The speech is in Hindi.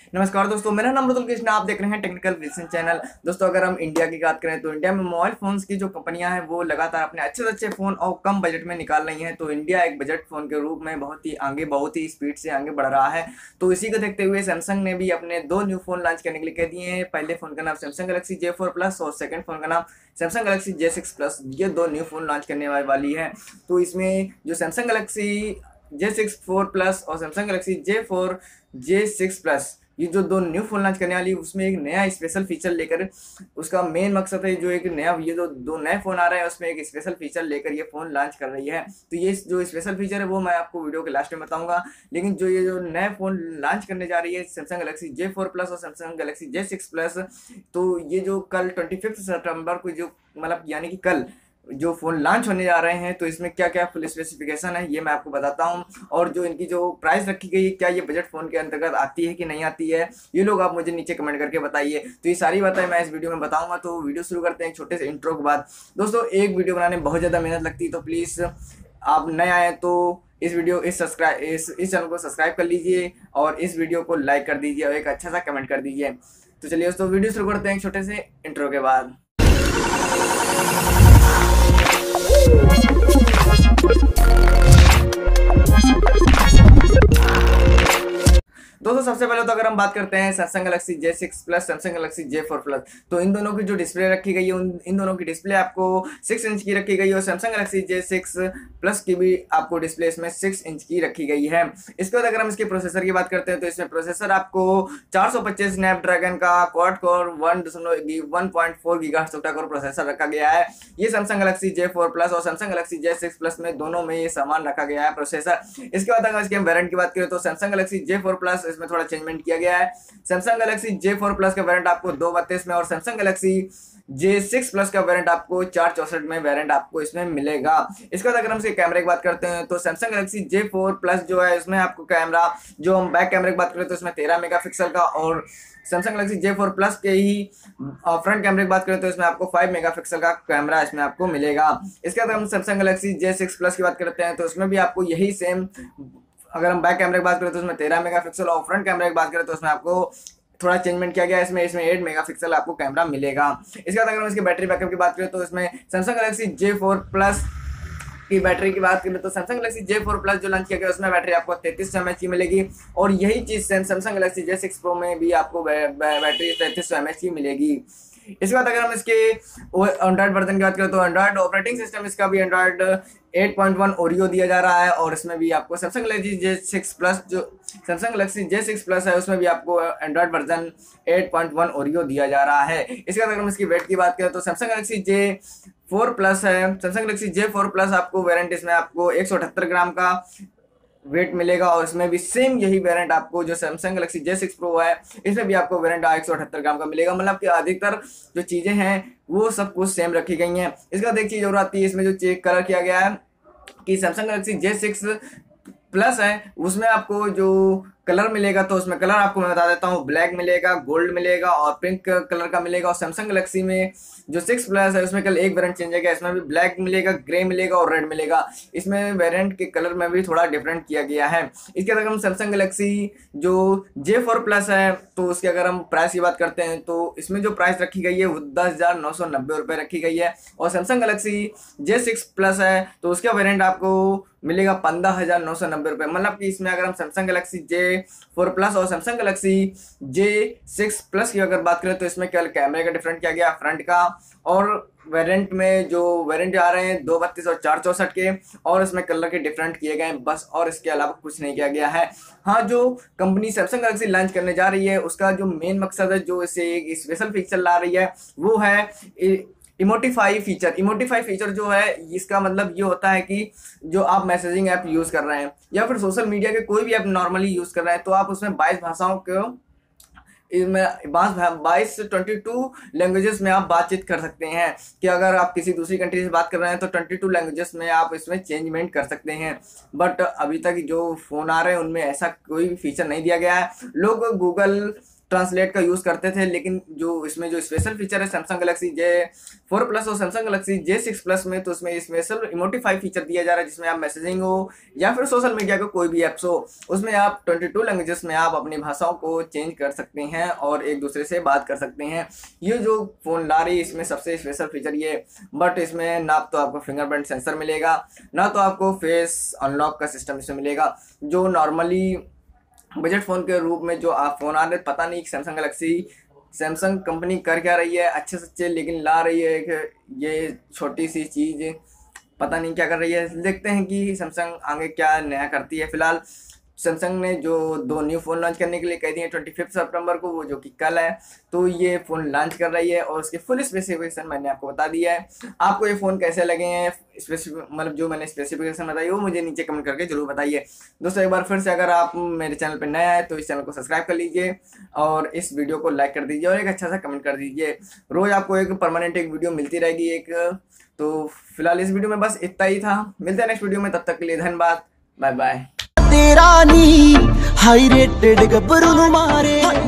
नमस्कार दोस्तों, मेरा नाम मृदुल कृष्ण। आप देख रहे हैं टेक्निकल विजन चैनल। दोस्तों, अगर हम इंडिया की बात करें तो इंडिया में मोबाइल फोन्स की जो कंपनियां हैं वो लगातार अपने अच्छे से अच्छे फोन और कम बजट में निकाल रही हैं। तो इंडिया एक बजट फोन के रूप में बहुत ही आगे, बहुत ही स्पीड से आगे बढ़ रहा है। तो इसी को देखते हुए सैमसंग ने भी अपने दो न्यू फोन लॉन्च करने के लिए कह दिए हैं। पहले फोन का नाम सैमसंग गैलेक्सी J4 प्लस और सेकंड फोन का नाम सैमसंग गैलेक्सी J6 प्लस। ये दो न्यू फोन लॉन्च करने वाली है। तो इसमें जो सैमसंग गैलेक्सी J6 4 प्लस और Samsung Galaxy J4 J6 plus, ये जो दो न्यू फोन लॉन्च करने वाली है उसमें एक नया स्पेशल फीचर लेकर, उसका मेन मकसद है जो एक नया, ये जो दो नए फोन आ रहे हैं उसमें एक स्पेशल फीचर लेकर ये फोन लॉन्च कर रही है। तो ये जो स्पेशल फीचर है वो मैं आपको वीडियो के लास्ट में बताऊंगा। लेकिन जो ये जो नए फोन लॉन्च करने जा रही है सैमसंग गैलेक्सी J4 प्लस और सैमसंग गैलेक्सी J6 प्लस, तो ये जो कल 25 सितंबर को जो मतलब यानी कि कल जो फ़ोन लॉन्च होने जा रहे हैं, तो इसमें क्या क्या फुल स्पेसिफिकेशन है ये मैं आपको बताता हूँ। और जो इनकी जो प्राइस रखी गई है, क्या ये बजट फ़ोन के अंतर्गत आती है कि नहीं आती है, ये लोग आप मुझे नीचे कमेंट करके बताइए। तो ये सारी बातें मैं इस वीडियो में बताऊंगा। तो वीडियो शुरू करते हैं एक छोटे से इंट्रो के बाद। दोस्तों, एक वीडियो बनाने में बहुत ज़्यादा मेहनत लगती है, तो प्लीज़ आप नए आए तो इस चैनल को सब्सक्राइब कर लीजिए और इस वीडियो को लाइक कर दीजिए और एक अच्छा सा कमेंट कर दीजिए। तो चलिए दोस्तों, वीडियो शुरू करते हैं एक छोटे से इंट्रो के बाद। दोस्तों, सबसे पहले तो अगर हम बात करते हैं Samsung Galaxy J6 plus, Samsung Galaxy J4 plus, तो इन दोनों की जो डिस्प्ले रखी गई है इन दोनों की डिस्प्ले आपको 6 इंच की रखी गई है और सैमसंग गैलेक्सी J6 प्लस की भी आपको डिस्प्ले इसमें 6 इंच की रखी गई है। इसके बाद अगर हम इसके प्रोसेसर की बात करते हैं तो इसमें प्रोसेसर आपको 425 स्नैपड्रैगन का quad core 1.4 gigahertz octa core processor रखा गया है। ये सैमसंग गैलेक्सी J4 प्लस और सैमसंग गैलेक्सी J6 प्लस में दोनों में ये सामान रखा गया है प्रोसेसर। इसके बाद अगर इसके वेरिएंट की बात करें तो सैमसंग गैलेक्सी J4 प्लस, इसमें थोड़ा चेंजमेंट किया गया है। सैमसंग गैलेक्सी J4 प्लस का वेरिएंट आपको 232 में और सैमसंग गैलेक्सी J6 प्लस का वेरिएंट आपको 464 में वेरिएंट आपको इसमें मिलेगा। इसके बाद अगर हम इसके कैमरे की बात करते हैं तो सैमसंग गैलेक्सी J4 प्लस जो है इसमें आपको कैमरा, जो हम बैक कैमरे की बात करें तो इसमें 13 मेगापिक्सल का, और सैमसंग गैलेक्सी J4 प्लस के ही फ्रंट कैमरे की बात करें तो इसमें आपको 5 मेगापिक्सल का कैमरा इसमें आपको मिलेगा। इसके बाद हम सैमसंग गैलेक्सी J6 प्लस की बात करते हैं तो इसमें भी आपको यही सेम, अगर हम बैक कैमरे की बात करें तो उसमें 13 मेगापिक्सल और फ्रंट कैमरे की बात करें तो उसमें आपको थोड़ा चेंजमेंट किया गया है, इसमें 8 मेगापिक्सल आपको कैमरा मिलेगा। इसके बाद अगर हम इसकी बैटरी बैकअप की बात करें तो इसमें सैमसंग गैलेक्सी J4 प्लस की बैटरी की बात करें तो सैमसंग गैलेक्सी J4 प्लस जो लॉन्च किया गया उसमें बैटरी आपको 3300 mAh की मिलेगी, और यही चीज़ सैमसंग गैलेक्सी J6 प्रो में भी आपको बैटरी 3300 mAh की मिलेगी। इसके बाद अगर हम इसके एंड्रॉइड वर्जन की बात करें तो एंड्रॉइड ऑपरेटिंग सिस्टम इसका भी एंड्रॉइड 8.1 ओरियो दिया जा रहा है, और इसमें भी आपको सैमसंग गैलेक्सी J6 प्लस, जो सैमसंग गैलेक्सी J6 प्लस है उसमें भी आपको एंड्रॉइड वर्जन 8.1 ओरियो दिया जा रहा है। इसके बाद अगर हम इसकी वेट की बात करें तो सैमसंग गैलेक्सी J4 प्लस है, सैमसंग गैलेक्सी J4 प्लस आपको वेरिएंट इसमें आपको 178 ग्राम का वेट मिलेगा, और इसमें भी सेम यही वेरिएंट आपको जो सैमसंग गैलेक्सी J6 प्रो है इसमें भी आपको वेरिएंट 178 ग्राम का मिलेगा। मतलब कि अधिकतर जो चीज़ें हैं वो सब कुछ सेम रखी गई हैं। इसके बाद एक चीज़ और आती है, इसमें जो चेक कलर किया गया है कि सैमसंग गैलेक्सी J6 प्लस है उसमें आपको जो कलर मिलेगा तो उसमें कलर आपको मैं बता देता हूँ, ब्लैक मिलेगा, गोल्ड मिलेगा और पिंक कलर का मिलेगा। और सैमसंग गैलेक्सी में जो 6 प्लस है उसमें कल एक वेरिएंट चेंज है, इसमें भी ब्लैक मिलेगा, ग्रे मिलेगा और रेड मिलेगा। इसमें वेरिएंट के कलर में भी थोड़ा डिफरेंट किया गया है। इसके अगर हम सैमसंग गैलेक्सी जो J4 प्लस है तो उसके अगर हम प्राइस की बात करते हैं तो इसमें जो प्राइस रखी गई है वो 10,990 रुपये रखी गई है, और सैमसंग गैलेक्सी J6 प्लस है तो उसका वेरिएंट आपको मिलेगा 15,990 रुपये। मतलब कि इसमें अगर हम सैमसंग गैलेक्सी J4 प्लस और सैमसंग गैलेक्सी J6 प्लस की अगर बात करें तो इसमें केवल कैमरे का डिफरेंट किया गया फ्रंट का, और वेरिएंट में जो वेरिएंट आ रहे हैं 232 और 464 के, और इसमें कलर के डिफरेंट किए गए हैं बस, और इसके अलावा कुछ नहीं किया गया है। हाँ, जो कंपनी सैमसंग गैलेक्सी लॉन्च करने जा रही है उसका जो मेन मकसद है, जो इसे एक स्पेशल फीचर ला रही है वो है इमोटिफाई फीचर जो है इसका मतलब ये होता है कि जो आप मैसेजिंग ऐप यूज़ कर रहे हैं या फिर सोशल मीडिया के कोई भी ऐप नॉर्मली यूज़ कर रहे हैं तो आप उसमें 22 भाषाओं को, इसमें 22 लैंग्वेजेस में आप बातचीत कर सकते हैं। कि अगर आप किसी दूसरी कंट्री से बात कर रहे हैं तो 22 लैंग्वेजेस में आप इसमें चेंजमेंट कर सकते हैं। बट अभी तक जो फ़ोन आ रहे हैं उनमें ऐसा कोई फीचर नहीं दिया गया है। लोग गूगल ट्रांसलेट का यूज़ करते थे, लेकिन जो इसमें जो स्पेशल फीचर है सैमसंग गैलेक्सी J4 प्लस और सैमसंग गैलेक्सी J6 प्लस में, तो उसमें स्पेशल इमोटिफाई फीचर दिया जा रहा है, जिसमें आप मैसेजिंग हो या फिर सोशल मीडिया के कोई भी ऐप्स हो, उसमें आप 22 लैंग्वेजेस में आप अपनी भाषाओं को चेंज कर सकते हैं और एक दूसरे से बात कर सकते हैं। ये जो फ़ोन ला रही है इसमें सबसे स्पेशल फीचर ये, बट इसमें ना तो आपको फिंगरप्रिंट सेंसर मिलेगा, ना तो आपको फेस अनलॉक का सिस्टम इसमें मिलेगा। जो नॉर्मली बजट फ़ोन के रूप में जो आप फ़ोन आ रहे, पता नहीं सैमसंग कंपनी कर क्या रही है, अच्छे सच्चे लेकिन ला रही है एक ये छोटी सी चीज़, पता नहीं क्या कर रही है। देखते हैं कि सैमसंग आगे क्या नया करती है। फिलहाल सैमसंग ने जो 2 न्यू फ़ोन लॉन्च करने के लिए कह दिए 25 सितंबर को, वो जो कि कल है, तो ये फ़ोन लॉन्च कर रही है और उसके फुल स्पेसिफिकेशन मैंने आपको बता दिया है। आपको ये फ़ोन कैसे लगे हैं, मतलब जो मैंने स्पेसिफिकेशन बताई वो मुझे नीचे कमेंट करके जरूर बताइए। दोस्तों एक बार फिर से अगर आप मेरे चैनल पर नया है तो इस चैनल को सब्सक्राइब कर लीजिए और इस वीडियो को लाइक कर दीजिए और एक अच्छा सा कमेंट कर दीजिए। रोज़ आपको एक परमानेंट एक वीडियो मिलती रहेगी एक। तो फिलहाल इस वीडियो में बस इतना ही था, मिलते हैं नेक्स्ट वीडियो में, तब तक के लिए धन्यवाद, बाय बाय। तेरा नी हाई रेटेड गब्बरू मारे।